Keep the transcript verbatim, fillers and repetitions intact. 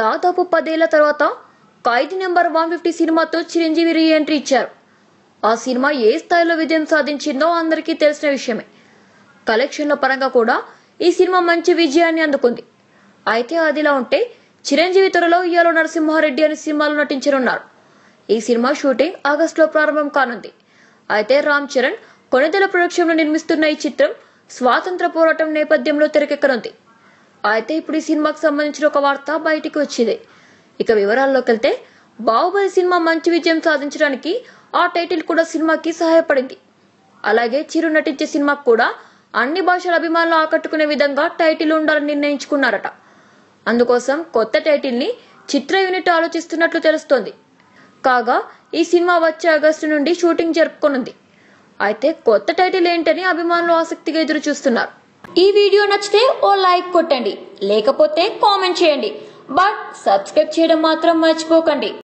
దాదాపు పదేళ్ల తర్వాత ఖైదీ నెంబర్ వన్ ఫిఫ్టీ సినిమాతో చిరంజీవి రీ ఎంట్రీ ఇచ్చారు. ఆ సినిమా ఏ స్థాయిలో విజయం సాధించిందో అందరికీ తెలిసిన విషయమే. కలెక్షన్ల పరంగా కూడా ఈ సినిమా మంచి విజయాన్ని అందుకుంది. అయితే అదిలా ఉంటే చిరంజీవి త్వరలో ఇయాలో నరసింహారెడ్డి అనే సినిమాలో నటించనున్నారు. ఈ సినిమా షూటింగ్ ఆగస్టులో ప్రారంభం కానుంది. అయితే రామ్ చరణ్ కొణిదెల ప్రొడక్షన్ లో నిర్మిస్తున్న ఈ చిత్రం స్వాతంత్ర పోరాటం నేపథ్యంలో తెరకెక్కనుంది. అయితే ఇప్పుడు ఈ సినిమాకు సంబంధించిన ఒక వార్త బయటికి వచ్చింది. ఇక వివరాల్లోకి వెళ్తే బాహుబలి సినిమా మంచి విజయం సాధించడానికి ఆ టైటిల్ కూడా సినిమాకి సహాయపడింది. అలాగే చిరు నటించే సినిమాకు కూడా అన్ని భాషల అభిమానులు ఆకట్టుకునే విధంగా టైటిల్ ఉండాలని నిర్ణయించుకున్నారట. అందుకోసం కొత్త టైటిల్ ని చిత్ర యూనిట్ ఆలోచిస్తున్నట్లు తెలుస్తోంది. కాగా ఈ సినిమా వచ్చే ఆగస్టు నుండి షూటింగ్ జరుపుకోనుంది. అయితే కొత్త టైటిల్ ఏంటని అభిమానులు ఆసక్తిగా ఎదురు చూస్తున్నారు. ఈ వీడియో నచ్చితే ఓ లైక్ కొట్టండి, లేకపోతే కామెంట్ చేయండి. బట్ సబ్స్క్రైబ్ చేయడం మాత్రం మర్చిపోకండి.